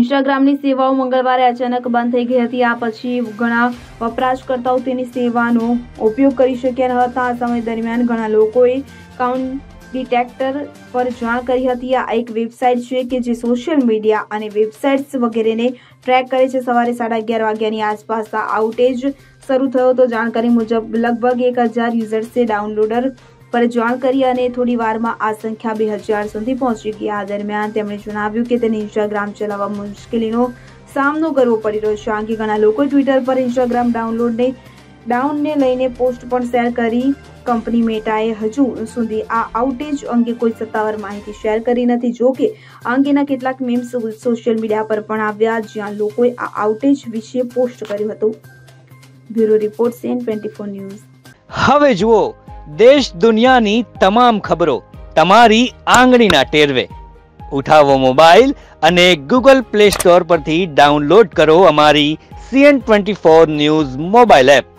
ઇન્સ્ટાગ્રામની સેવાઓ મંગળવારે અચાનક બંધ થઈ ગઈ હતી। આ પછી ઘણા વપરાશકર્તાઓ તેની સેવાનો ઉપયોગ કરી શક્યા ન હતા। આ સમય દરમિયાન ઘણા લોકોએ કાઉન્ટ ડિટેક્ટર પર જાણ કરી હતી। આ એક વેબસાઇટ છે કે જે સોશિયલ મીડિયા અને વેબસાઇટ્સ વગેરેને ટ્રેક કરે છે। સવારે 11:30 વાગ્યાની આસપાસ આ આઉટેજ શરૂ થયો તો જાણકારી મુજબ લગભગ 1000 યુઝર્સે ડાઉનલોડર પર જાણ કરી અને થોડી વારમાં આ સંખ્યા 2000 સુધી પહોંચી ગઈ। આ દરમિયાન તેમણે જણાવ્યું કે તેને ઇન્સ્ટાગ્રામ ચલાવવા મુશ્કેલીનો સામનો કરવો પડી રહ્યો છે। આ અંગે ઘણા લોકોએ ટ્વિટર પર ઇન્સ્ટાગ્રામ ડાઉનને લઈને પોસ્ટ પણ શેર કરી। કંપની મેટાએ હજુ સુધી આ આઉટેજ અંગે કોઈ સત્તાવાર માહિતી શેર કરી નથી। જો કે આ અંગેના કેટલાક મીમ્સ સોશિયલ મીડિયા પર પણ આવ્યા જ્યાં લોકોએ આ આઉટેજ વિશે પોસ્ટ કર્યું હતું। Bureau report CN24 news. હવે જુઓ દેશ દુનિયાની તમામ ખબરો તમારી આંગળીના ટેરવે। ઉઠાવો મોબાઈલ અને ગૂગલ પ્લે સ્ટોર પરથી ડાઉનલોડ કરો અમારી CN24 ન્યૂઝ મોબાઈલ એપ।